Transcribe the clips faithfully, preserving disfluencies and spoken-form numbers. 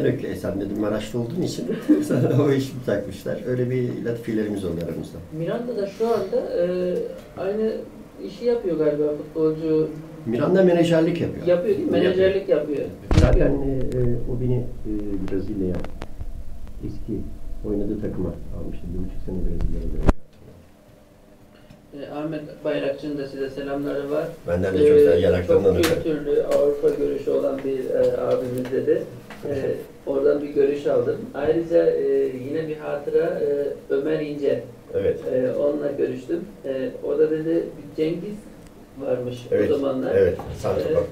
Öyle sen dedim Maraşlı olduğun için sana o işi takmışlar. Öyle bir latifelerimiz oldu aramızda. Miranda da şu anda e, aynı işi yapıyor galiba futbolcu. Miranda menajerlik yapıyor. Yapıyor değil mi? Menajerlik yapıyor. Zaten e, e, o beni e, Brezilya'ya eski oynadığı takıma almıştı. Bir buçuk sene Brezilya'da. E, Ahmet Bayrakçı'nın da size selamları var. Benden de çok güzel yanaklarından öper. öper. Çok kültürlü, Avrupa görüşü olan bir e, abimiz dedi. E, oradan bir görüş aldım. Ayrıca e, yine bir hatıra e, Ömer İnce. Evet. E, onunla görüştüm. E, o da dedi bir Cengiz varmış Evet. o zamanlar. Evet. Santrafor.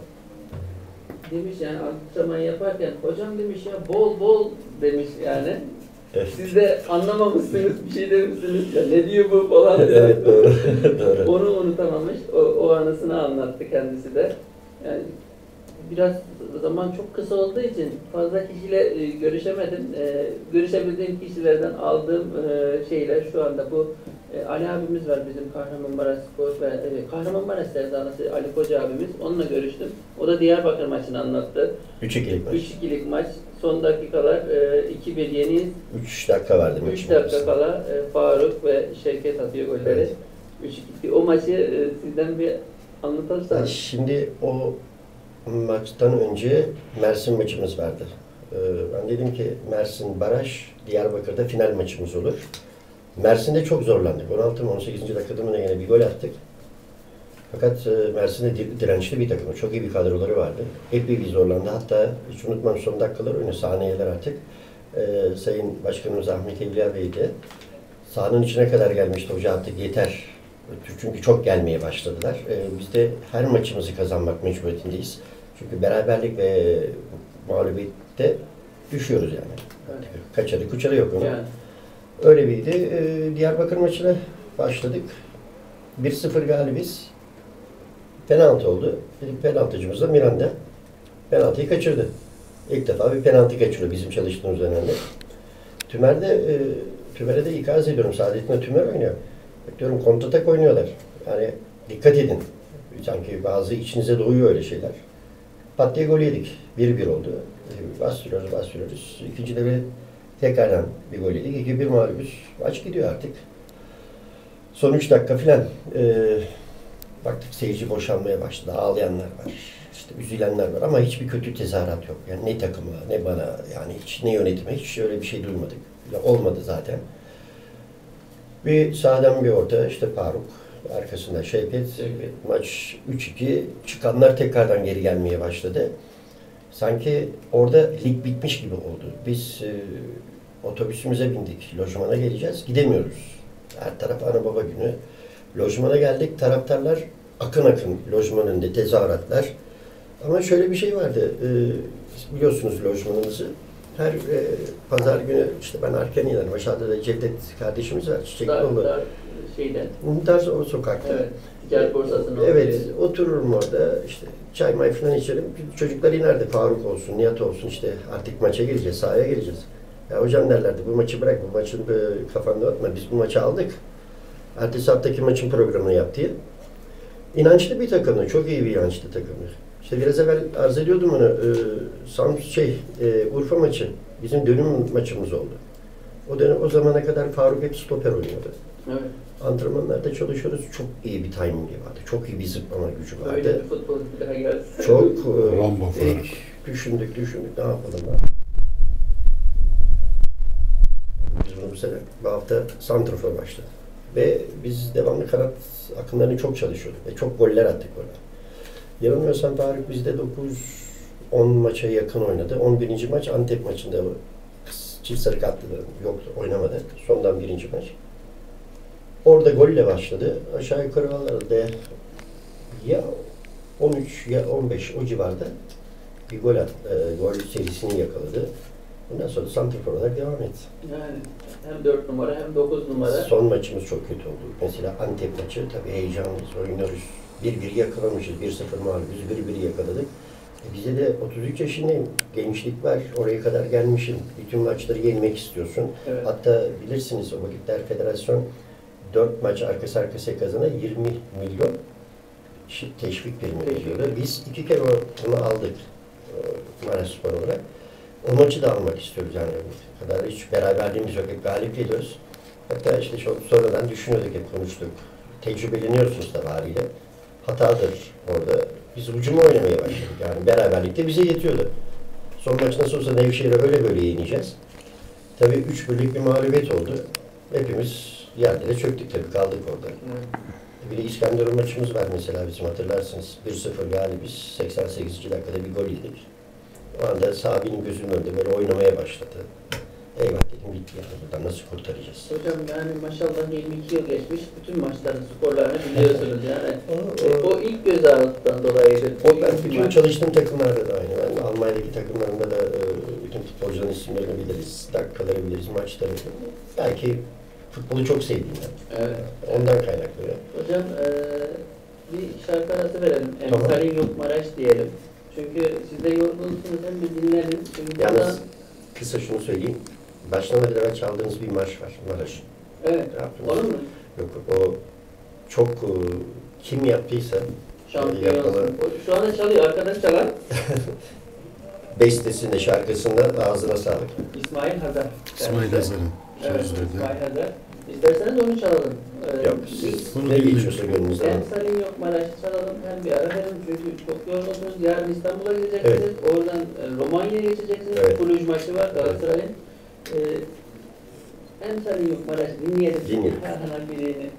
E, demiş yani antrenman yaparken hocam demiş ya bol bol demiş yani. Evet. Siz de anlamamışsınız, bir şey demişsiniz ya, ne diyor bu falan. Evet, doğru. Doğru. Onu unutamamış, o, o anısını anlattı kendisi de. Yani biraz zaman çok kısa olduğu için fazla kişiyle e, görüşemedim. E, görüşebildiğim kişilerden aldığım e, şeyler şu anda bu. E, Ali abimiz var bizim Kahramanmaraş Spor ve e, Kahramanmaraş sevdalısı Ali Koca abimiz. Onunla görüştüm. O da Diyarbakır maçını anlattı. üç ikilik maç. üç ikilik maç. Son dakikalar e, iki bir yeniyiz. üç dakika vardı. üç dakika kala e, Faruk ve Şevket atıyor golleri. Evet. üç iki. O maçı e, sizden bir anlatırsanız. Şimdi o maçtan önce Mersin maçımız vardı. Ee, ben dedim ki Mersin baraj, Diyarbakır'da final maçımız olur. Mersin'de çok zorlandık. on altı mı on sekizinci dakikada mı yine bir gol attık. Fakat e, Mersin'de dirençli bir takım. Çok iyi bir kadroları vardı. Epey bir zorlandı. Hatta hiç unutmam son dakikalar oyunu saniyeler artık. Ee, Sayın Başkanımız Ahmet Evliya Bey de sahanın içine kadar gelmişti. Hoca artık yeter. Çünkü çok gelmeye başladılar. Ee, biz de her maçımızı kazanmak mecburiyetindeyiz. Çünkü beraberlik ve mağlubiyette düşüyoruz yani. Evet. Kaçarı kuçarı yok onun. Yani. Öyle biriydi. Ee, Diyarbakır maçına başladık. bir sıfır galibiz. Penaltı oldu. Dedik penaltıcımız da Miranda. Penaltıyı kaçırdı. İlk defa bir penaltı kaçırıyor bizim çalıştığımız dönemde. Tümer'de, e, Tümer'e de ikaz ediyorum. Saadettin'le Tümer oynuyor. Diyorum kontratak oynuyorlar. Yani dikkat edin. Sanki bazı içinize doğuyor öyle şeyler. Pat diye gol yedik. bir bir oldu. E, bastırıyoruz, bastırıyoruz. İkinci de bir tekrardan bir gol yedik. iki bir mağlubuz. Maç gidiyor artık. Son üç dakika filan. E, baktık seyirci boşalmaya başladı. Ağlayanlar var. İşte üzülenler var ama hiçbir kötü tezahürat yok. Yani ne takıma, ne bana, yani hiç ne yönetime, hiç öyle bir şey duymadık. Ya olmadı zaten. Bir sağdan bir orta, işte Faruk, arkasında Şevket, Evet. maç üç iki, çıkanlar tekrardan geri gelmeye başladı. Sanki orada lig bitmiş gibi oldu. Biz e, otobüsümüze bindik, lojmana geleceğiz, gidemiyoruz. Her taraf ana baba günü. Lojmana geldik, taraftarlar akın akın lojman önünde tezahüratlar. Ama şöyle bir şey vardı, e, biliyorsunuz lojmanımızı. Her e, pazar günü işte ben erken inerim. Aşağıda da Cevdet kardeşimiz var. Çiçekli Dar, olur. dar şeyden. Dar o sokakta. Evet. Ticaret borsasının Evet. olduğu. Otururum orada. İşte çay may falan içerim. Çocuklar inerdi. Faruk olsun, Nihat olsun. İşte artık maça geleceğiz, sahaya geleceğiz. Ya hocam derlerdi bu maçı bırak. Bu maçın e, kafanda atma. Biz bu maçı aldık. Ertesi haftaki maçın programını yap diye. İnançlı bir takımdı. Çok iyi bir inançlı takımdı. İşte biraz evvel arz ediyordum onu. E, Sam şey e, Urfa maçı. Bizim dönüm maçımız oldu. O dönem o zamana kadar Faruk hep stoper oynuyordu. Evet. Antrenmanlarda çalışıyoruz. Çok iyi bir timingi vardı. Çok iyi bir zıplama gücü vardı. Öyle bir futbol bir daha geldi. Çok Rambo e, Faruk. ilk düşündük düşündük ne yapalım lan? Biz bunu bu sene bu hafta santrafor başladı. Ve biz devamlı kanat akımlarını çok çalışıyorduk ve çok goller attık orada. Yanılmıyorsam Faruk bizde dokuz on maça yakın oynadı. on birinci maç Antep maçında çift sarı kartlı yoktu, oynamadı. Sondan birinci maç. Orada golle başladı. Aşağı yukarı vardı ya on üç ya on beş o civarda bir gol at, e, gol serisini yakaladı. Ondan sonra santrafor olarak devam etti. Yani hem dört numara hem dokuz numara. Son maçımız çok kötü oldu. Mesela Antep maçı tabii heyecanlıyız, oynuyoruz. bir bir yakalamışız, bir sıfır mağlubuz, bir bir yakaladık. E bize de otuz üç yaşındayım, gençlik var, oraya kadar gelmişim. Bütün maçları yenmek istiyorsun. Evet. Hatta bilirsiniz o vakitler federasyon dört maç arkası arkasıya kazanan yirmi milyon teşvik primi veriyordu. Biz iki kere onu aldık Maraş Spor olarak. O maçı da almak istiyoruz yani. Bu kadar hiç beraberliğimiz yok. Hep galip geliyoruz. Hatta işte çok sonradan düşünüyorduk, hep konuştuk. Tecrübeleniyorsunuz da haliyle. Hatadır orada. Biz hücuma oynamaya başladık. Yani beraberlikte bize yetiyordu. Son maç nasıl olsa Nevşehir'e öyle böyle yeneceğiz. Tabii üç birlik bir mağlubiyet oldu. Hepimiz yerde çöktük tabii, kaldık orada. Evet. Bir de İskenderun maçımız var mesela bizim, hatırlarsınız. bir sıfır galibiz. seksen sekizinci dakikada bir gol yedik. O anda Sabi'nin gözünün önünde böyle oynamaya başladı. Eyvah dedim, bitti yani, buradan nasıl kurtaracağız? Hocam yani maşallah yirmi iki yıl geçmiş, bütün maçların skorlarını biliyorsunuz yani. O, o, o ilk göz ağrıttan dolayıydı. o ben bütün çalıştığım takımlarda da aynı. Ben Almanya'daki takımlarında da e, bütün futbolcuların isimlerini biliriz, dakikaları biliriz, maçları. Belki futbolu çok sevdiğimden. Evet. Ondan kaynaklı. Hocam eee bir şarkı arası verelim. Tamam. Emsalin yok Maraş diyelim. Çünkü siz de yorgunsunuz, hem bir dinlenin. Çünkü Yalnız burada- kısa şunu söyleyeyim. Başlamadan evvel çaldığınız bir marş var, Maraş'ın. Evet. Yaptınız. Olur mu? Yok, o çok e, kim yaptıysa Şampiyon yapımı, olsun. O şu anda çalıyor, arkadaş çalar. bestesinde, şarkısında ağzına sağlık. İsmail Hazar. İsmail Hazar'ın Evet, sözleri. İsmail Hazar. İsterseniz onu çalalım. Ee, Yok, biz- siz Bunu ne dinleyin. geçiyorsa gönlünüzden. Emsalin yok Maraş'ı çalalım. Hem bir ara verin çünkü çok yorgunsunuz. Yarın İstanbul'a gideceksiniz. Oradan e, Romanya'ya geçeceksiniz. Evet. Kuluj maçı var Galatasaray'ın. Ee, Emsalin yok Maraş dinleyelim. Dinleyelim. Herhangi birini.